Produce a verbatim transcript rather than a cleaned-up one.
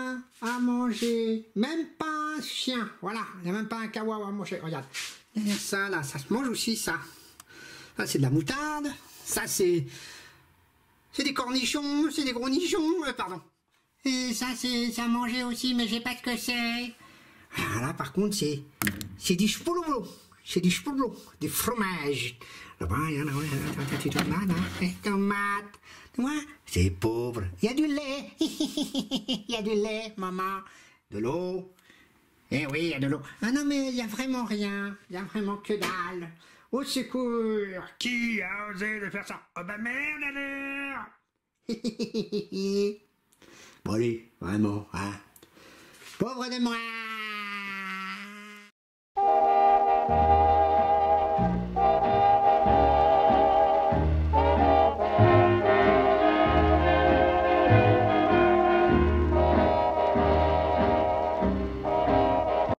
rien à manger. Même pas un chien. Voilà, il n'y a même pas un kawawa à manger. Regarde. Ça, là, ça se mange aussi, ça. Ça, c'est de la moutarde. Ça, c'est... C'est des cornichons, c'est des gros nichons. Euh, pardon. Et ça, c'est à manger aussi, mais je sais pas ce que c'est. Ah, là, par contre, c'est... C'est du spololo. C'est du spololo. Du fromage. Là-bas, il y en a... Tu tomates, hein. Tomates. C'est pauvre. Il y a du lait. Il y a du lait, maman. De l'eau. Eh oui, il y a de l'eau. Ah non, mais il n'y a vraiment rien. Il n'y a vraiment que dalle. Au secours. Qui a osé de faire ça? Oh bah merde alors. Bon allez, vraiment, hein. Pauvre de moi.